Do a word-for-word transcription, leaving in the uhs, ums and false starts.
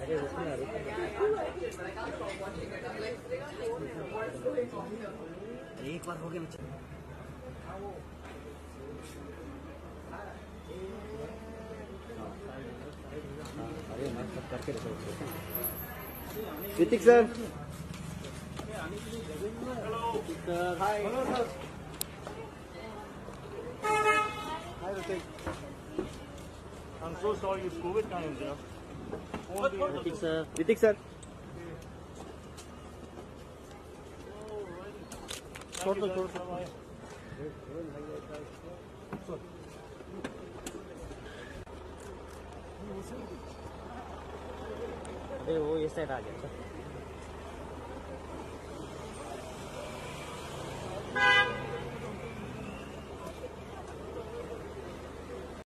एक बार हो गया अरे मैं सब करके रखो Hrithik sir hi hello sir hi Hrithik I'm so sorry, it's COVID times, yeah. Hrithik sir Hrithik sir छोड़ दो छोड़ दो अरे वो ये साइड आ गया सर